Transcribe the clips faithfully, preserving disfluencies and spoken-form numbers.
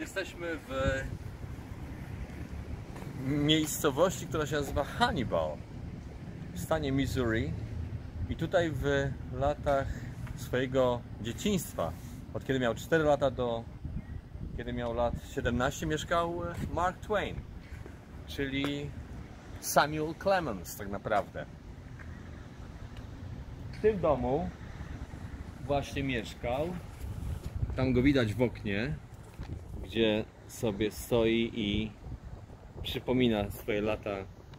jesteśmy w miejscowości, która się nazywa Hannibal w stanie Missouri i tutaj w latach swojego dzieciństwa, od kiedy miał cztery lata do kiedy miał lat siedemnaście, mieszkał Mark Twain, czyli Samuel Clemens tak naprawdę. W tym domu właśnie mieszkał. Tam go widać w oknie, gdzie sobie stoi i przypomina swoje lata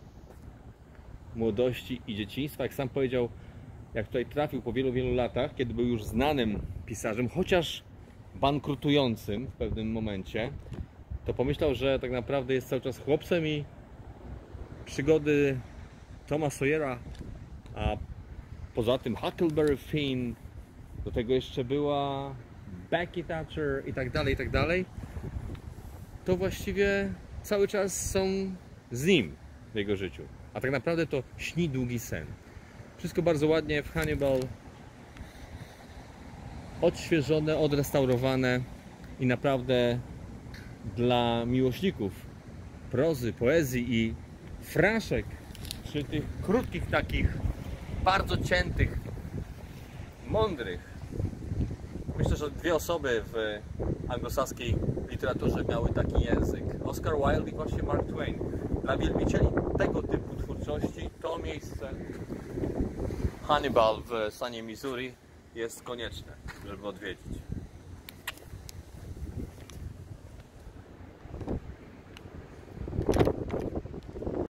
młodości i dzieciństwa. Jak sam powiedział, jak tutaj trafił po wielu, wielu latach, kiedy był już znanym pisarzem, chociaż bankrutującym w pewnym momencie, to pomyślał, że tak naprawdę jest cały czas chłopcem i przygody Toma Sawyera, a poza tym Huckleberry Finn, do tego jeszcze była Becky Thatcher i tak dalej, i tak dalej, to właściwie cały czas są z nim w jego życiu. A tak naprawdę to śni długi sen. Wszystko bardzo ładnie w Hannibal odświeżone, odrestaurowane i naprawdę dla miłośników prozy, poezji i fraszek, czy tych krótkich takich, bardzo ciętych, mądrych. Myślę, że dwie osoby w anglosaskiej literaturze miały taki język. Oscar Wilde i właśnie Mark Twain. Dla wielbicieli tego typu twórczości to miejsce Hannibal w stanie Missouri jest konieczne, żeby odwiedzić.